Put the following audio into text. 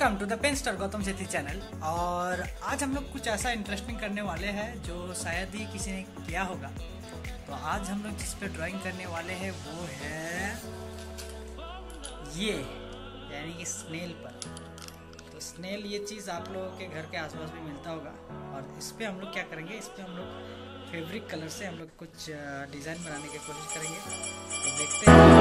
Welcome to the pen star Gautam Sethi channel. और आज हम लोग कुछ ऐसा इंटरेस्टिंग करने वाले हैं जो शायद ही किसी ने किया होगा। तो आज हम लोग जिस पे ड्राइंग करने वाले हैं वो है ये, यानी कि स्नेल पर। तो स्नेल ये चीज़ आप लोगों के घर के आसपास भी मिलता होगा। और इस पर हम लोग क्या करेंगे, इस पर हम लोग फेब्रिक कलर से हम लोग कुछ डिज़ाइन बनाने की कोशिश करेंगे। तो देखते हैं।